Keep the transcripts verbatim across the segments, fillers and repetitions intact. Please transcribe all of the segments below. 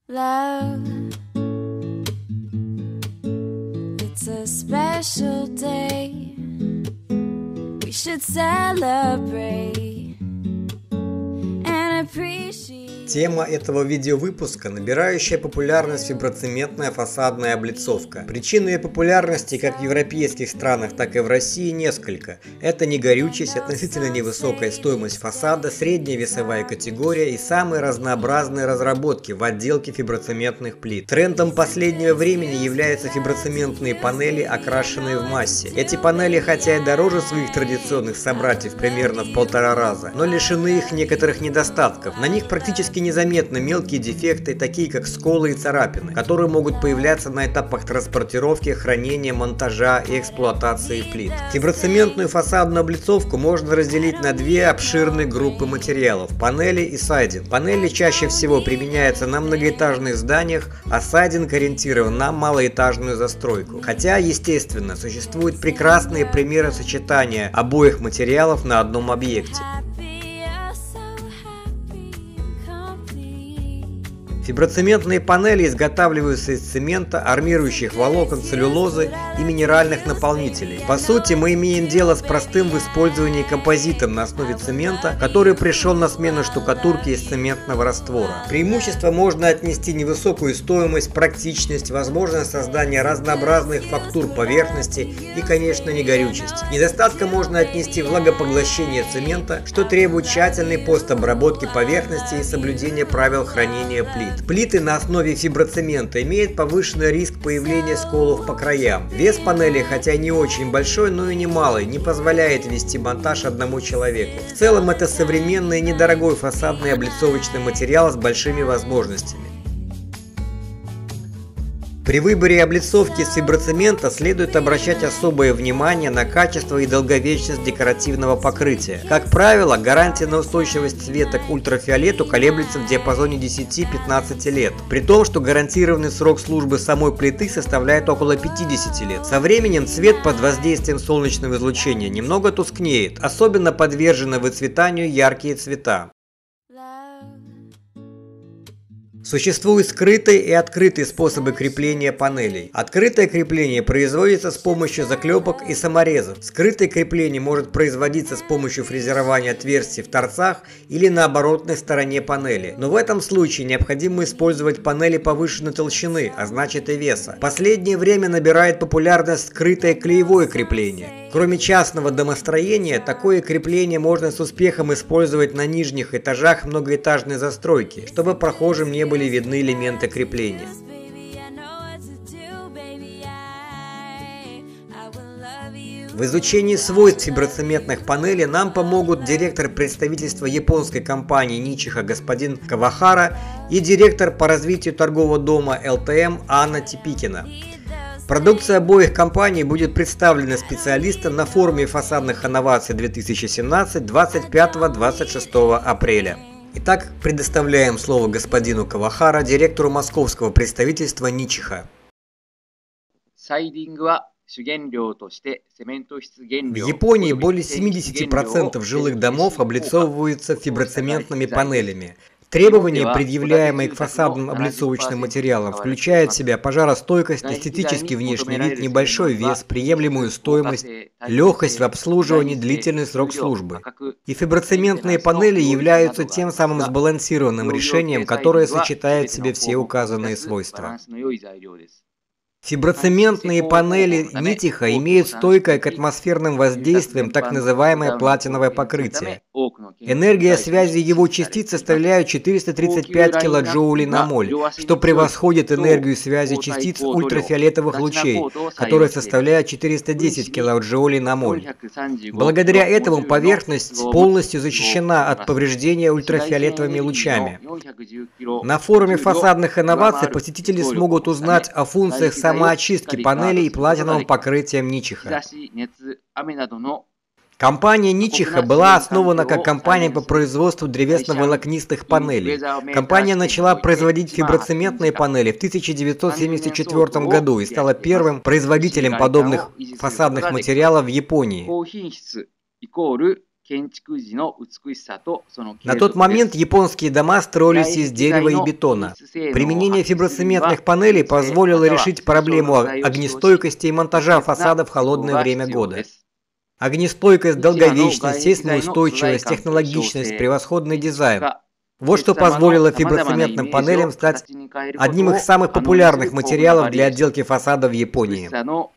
Love, it's a special day. We should celebrate and appreciate. Тема этого видеовыпуска – набирающая популярность виброцементная фасадная облицовка. Причин ее популярности как в европейских странах, так и в России несколько. Это негорючесть, относительно невысокая стоимость фасада, средняя весовая категория и самые разнообразные разработки в отделке фиброцементных плит. Трендом последнего времени являются фиброцементные панели, окрашенные в массе. Эти панели, хотя и дороже своих традиционных собратьев примерно в полтора раза, но лишены их некоторых недостатков. На них практически незаметны мелкие дефекты, такие как сколы и царапины, которые могут появляться на этапах транспортировки, хранения, монтажа и эксплуатации плит. Фиброцементную фасадную облицовку можно разделить на две обширные группы материалов – панели и сайдинг. Панели чаще всего применяются на многоэтажных зданиях, а сайдинг ориентирован на малоэтажную застройку. Хотя, естественно, существуют прекрасные примеры сочетания обоих материалов на одном объекте. Фиброцементные панели изготавливаются из цемента, армирующих волокон, целлюлозы и минеральных наполнителей. По сути, мы имеем дело с простым в использовании композитом на основе цемента, который пришел на смену штукатурке из цементного раствора. Преимущество можно отнести невысокую стоимость, практичность, возможность создания разнообразных фактур поверхности и, конечно, негорючесть. Недостатком можно отнести влагопоглощение цемента, что требует тщательной постобработки поверхности и соблюдения правил хранения плит. Плиты на основе фиброцемента имеют повышенный риск появления сколов по краям. Вес панели, хотя и не очень большой, но и немалый, не позволяет вести монтаж одному человеку. В целом это современный и недорогой фасадный облицовочный материал с большими возможностями. При выборе облицовки из фиброцемента следует обращать особое внимание на качество и долговечность декоративного покрытия. Как правило, гарантия на устойчивость света к ультрафиолету колеблется в диапазоне десяти-пятнадцати лет, при том, что гарантированный срок службы самой плиты составляет около пятидесяти лет. Со временем цвет под воздействием солнечного излучения немного тускнеет, особенно подвержены выцветанию яркие цвета. Существуют скрытые и открытые способы крепления панелей. Открытое крепление производится с помощью заклепок и саморезов. Скрытое крепление может производиться с помощью фрезерования отверстий в торцах или на оборотной стороне панели. Но в этом случае необходимо использовать панели повышенной толщины, а значит и веса. В последнее время набирает популярность скрытое клеевое крепление. Кроме частного домостроения, такое крепление можно с успехом использовать на нижних этажах многоэтажной застройки, чтобы прохожим не были видны элементы крепления. В изучении свойств фиброцементных панелей нам помогут директор представительства японской компании Ничиха господин Кавахара и директор по развитию торгового дома эл тэ эм Анна Типикина. Продукция обоих компаний будет представлена специалистам на форуме фасадных инноваций две тысячи семнадцать двадцать пятого — двадцать шестого апреля. Итак, предоставляем слово господину Кавахара, директору московского представительства Ничиха. В Японии более семидесяти процентов жилых домов облицовываются фиброцементными панелями. Требования, предъявляемые к фасадным облицовочным материалам, включают в себя пожаростойкость, эстетический внешний вид, небольшой вес, приемлемую стоимость, легкость в обслуживании, длительный срок службы. И фиброцементные панели являются тем самым сбалансированным решением, которое сочетает в себе все указанные свойства. Фиброцементные панели Ничиха имеют стойкое к атмосферным воздействиям так называемое платиновое покрытие. Энергия связи его частиц составляет четыреста тридцать пять килоджоулей на моль, что превосходит энергию связи частиц ультрафиолетовых лучей, которая составляет четыреста десять килоджоулей на моль. Благодаря этому поверхность полностью защищена от повреждения ультрафиолетовыми лучами. На форуме фасадных инноваций посетители смогут узнать о функциях самоочистки панелей и платиновым покрытием Ничиха. Компания Ничиха была основана как компания по производству древесно-волокнистых панелей. Компания начала производить фиброцементные панели в тысяча девятьсот семьдесят четвёртом году и стала первым производителем подобных фасадных материалов в Японии. На тот момент японские дома строились из дерева и бетона. Применение фиброцементных панелей позволило решить проблему огнестойкости и монтажа фасада в холодное время года. Огнестойкость, долговечность, естественная устойчивость, технологичность, превосходный дизайн. Вот что позволило фиброцементным панелям стать одним из самых популярных материалов для отделки фасада в Японии.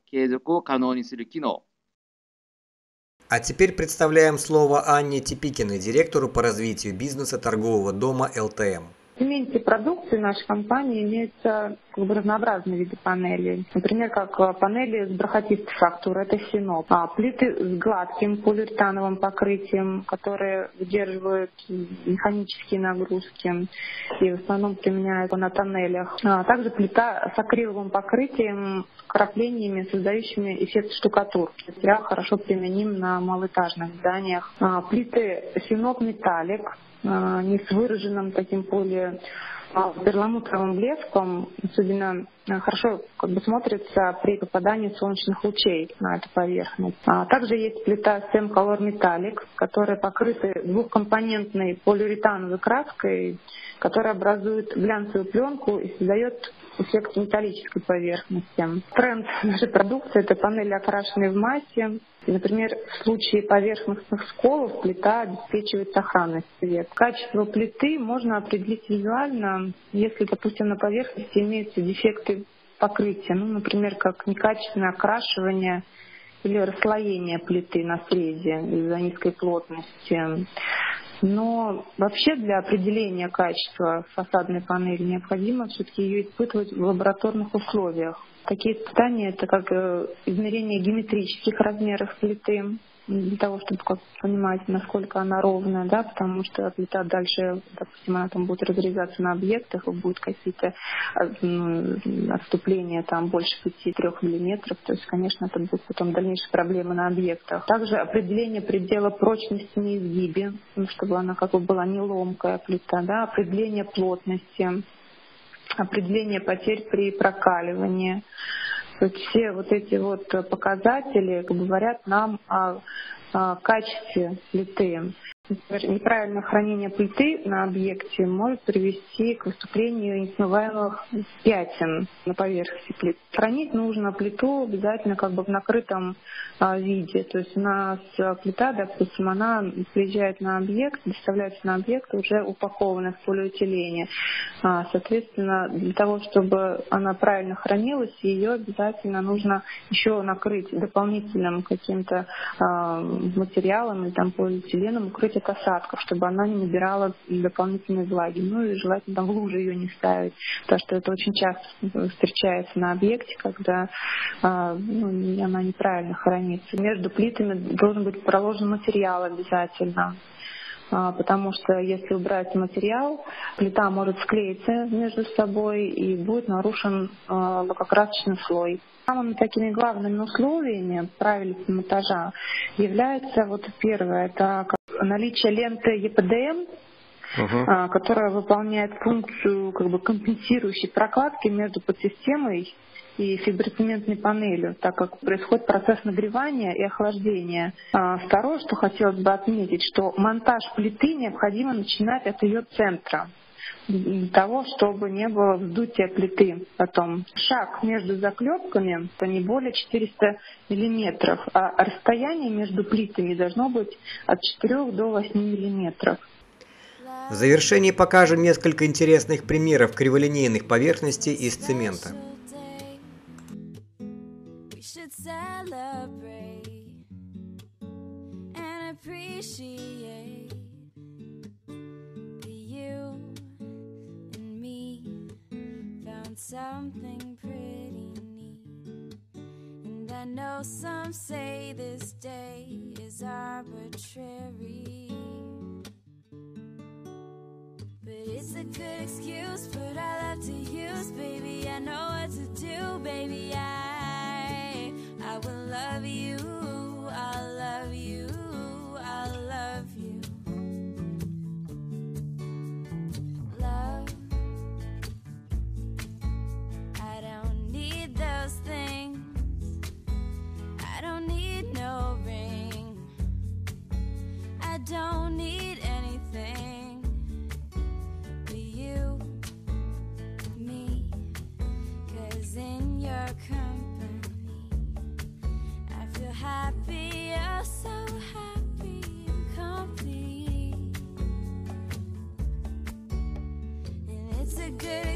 А теперь представляем слово Анне Типикиной, директору по развитию бизнеса торгового дома эл тэ эм. В сегменте продукции нашей компании имеются как бы разнообразные виды панелей. Например, как панели с бархатистой фактурой, это синоп. А плиты с гладким полиуретановым покрытием, которые выдерживают механические нагрузки и в основном применяются на тоннелях. А также плита с акриловым покрытием, с вкраплениями, создающими эффект штукатурки. Материал хорошо применим на малоэтажных зданиях. А плиты синоп металлик, не с выраженным таким поле перламутровым блеском, особенно хорошо как бы смотрится при попадании солнечных лучей на эту поверхность. А также есть плита Stem Color Metallic, которая покрыта двухкомпонентной полиуретановой краской, которая образует глянцевую пленку и создает эффект металлической поверхности. Тренд нашей продукции — это панели, окрашенные в массе. И, например, в случае поверхностных сколов плита обеспечивает сохранность цвета. Качество плиты можно определить визуально, если, допустим, на поверхности имеются дефекты покрытия, ну, например, как некачественное окрашивание или расслоение плиты на срезе из-за низкой плотности. Но вообще для определения качества фасадной панели необходимо все-таки ее испытывать в лабораторных условиях. Такие испытания — это как измерение геометрических размеров плиты, для того, чтобы как понимать, насколько она ровная, да, потому что плита дальше, допустим, она там будет разрезаться на объектах, и будут какие-то ну, отступления там больше пяти-трёх миллиметров, то есть, конечно, это будут потом дальнейшие проблемы на объектах. Также определение предела прочности на изгибе, чтобы она как бы была не ломкая плита, да, определение плотности, определение потерь при прокаливании. То есть все вот эти вот показатели говорят нам о, о качестве плиты. Например, неправильное хранение плиты на объекте может привести к выступлению несмываемых пятен на поверхности плиты. Хранить нужно плиту обязательно как бы в накрытом а, виде. То есть у нас плита, допустим, она приезжает на объект, доставляется на объект уже упакованная в полиэтилене. А, соответственно, для того, чтобы она правильно хранилась, ее обязательно нужно еще накрыть дополнительным каким-то а, материалом или там полиэтиленом, укрыть от осадков, чтобы она не набирала дополнительной влаги. Ну и желательно там в лужи ее не ставить, потому что это очень часто встречается на объекте, когда а, ну, она неправильно хранится. Между плитами должен быть проложен материал обязательно, а, потому что если убрать материал, плита может склеиться между собой и будет нарушен а, лакокрасочный слой. Самыми такими главными условиями правильности монтажа является вот первое, это наличие ленты и пэ дэ эм, uh-huh. которая выполняет функцию как бы компенсирующей прокладки между подсистемой и фиброцементной панелью, так как происходит процесс нагревания и охлаждения. Второе, что хотелось бы отметить, что монтаж плиты необходимо начинать от ее центра, для того, чтобы не было вздутия плиты потом. Шаг между заклепками — это не более четырёхсот миллиметров, а расстояние между плитами должно быть от четырёх до восьми миллиметров. В завершении покажем несколько интересных примеров криволинейных поверхностей из цемента. Something pretty neat, and I know some say this day is arbitrary, but it's a good excuse, but I love to use, baby, I know what to do, baby, I, I will love you, I'll love you, I'll love you. I don't need anything but you, me, 'cause in your company I feel happy, oh so happy and complete. And it's a good